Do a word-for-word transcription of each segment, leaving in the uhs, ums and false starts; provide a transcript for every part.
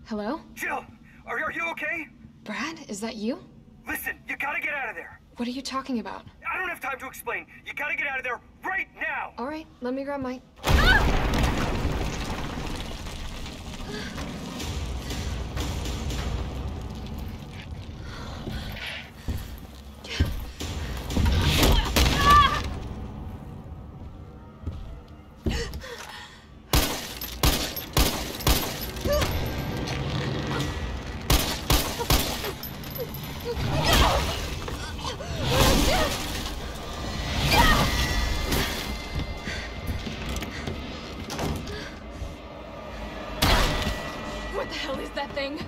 Hello? Jill, are, are you okay? Brad, is that you? Listen, you gotta get out of there. What are you talking about? I don't have time to explain. You gotta get out of there right now. All right, let me grab my... What the hell is that thing?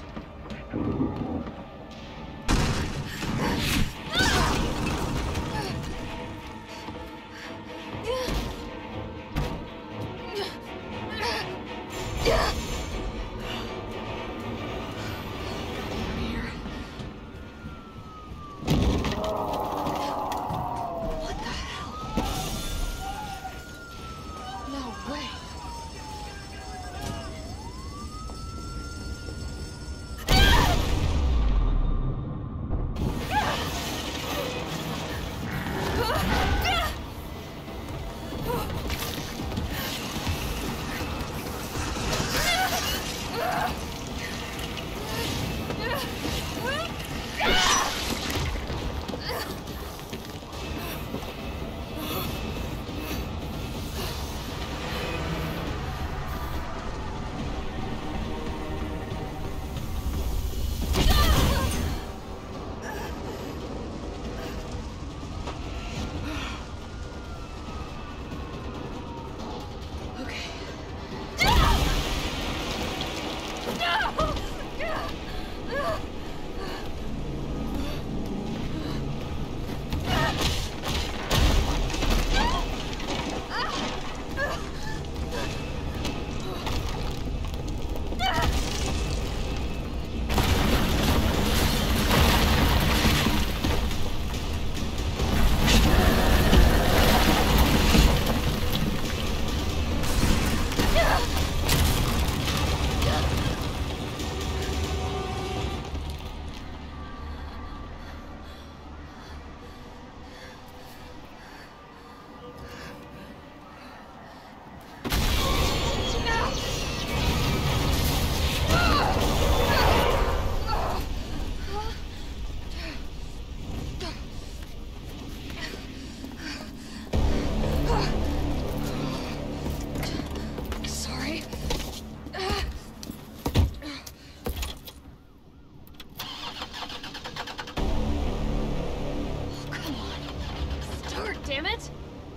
Damn it!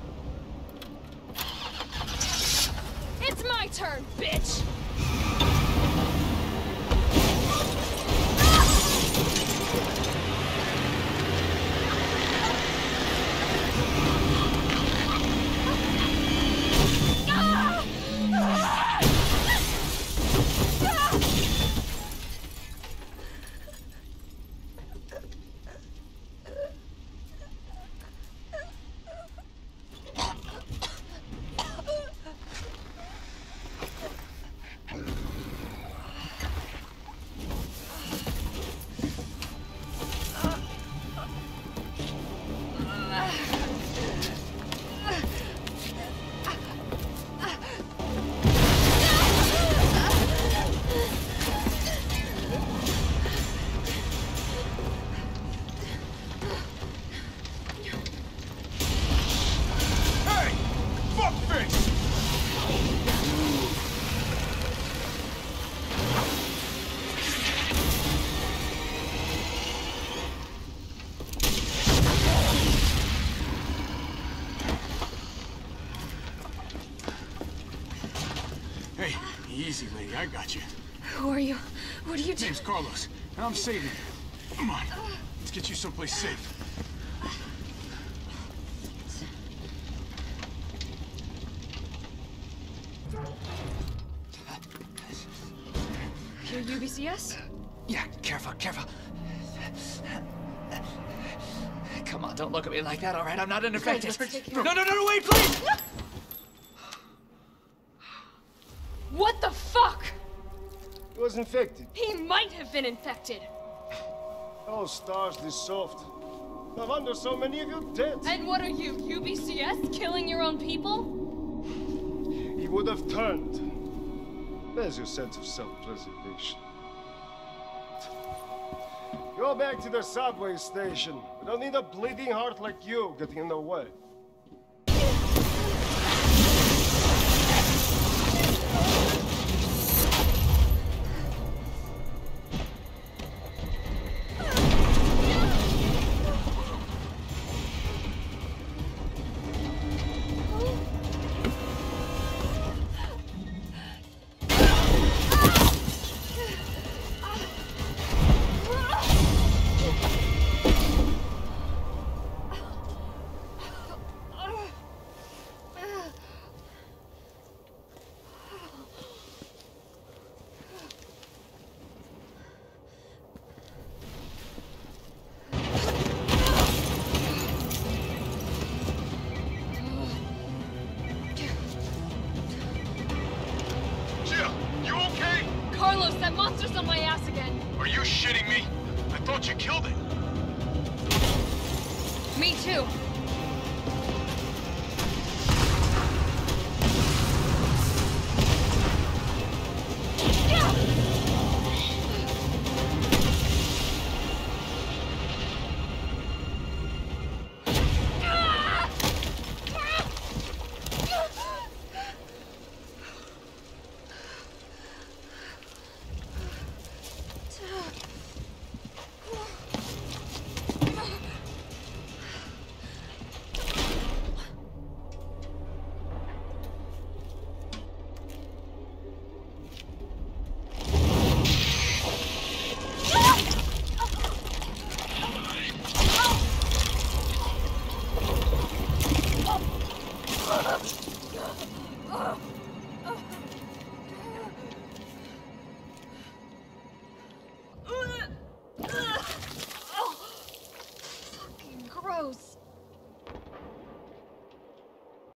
It's my turn, bitch! Hey, easy, lady. I got you. Who are you? What are you doing? Name's Carlos, and I'm saving you. Come on, let's get you someplace safe. You're U B C S? Yeah, careful, careful. Come on, don't look at me like that, all right? I'm not an infected. No, no, no, no, wait, please! What the fuck? It was was infected. He might have been infected. Oh, stars, this soft. No wonder so many of you dead. And what are you, U B C S? Killing your own people? He would have turned. Where's your sense of self-preservation? Go back to the subway station. We don't need a bleeding heart like you getting in the way. Carlos, that monster's on my ass again. Are you shitting me? I thought you killed it. Me too.